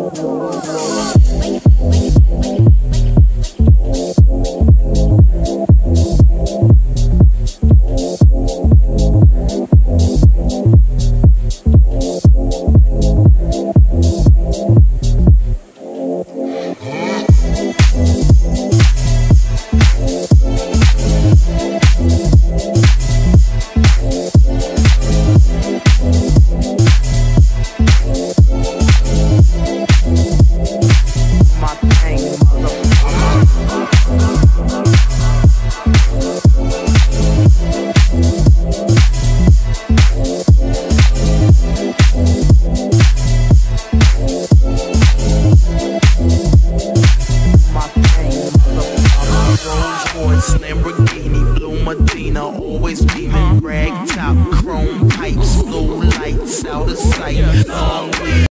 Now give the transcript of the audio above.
Lamborghini, blue Medina, always beaming, rag top, chrome pipes, blue lights, out of sight.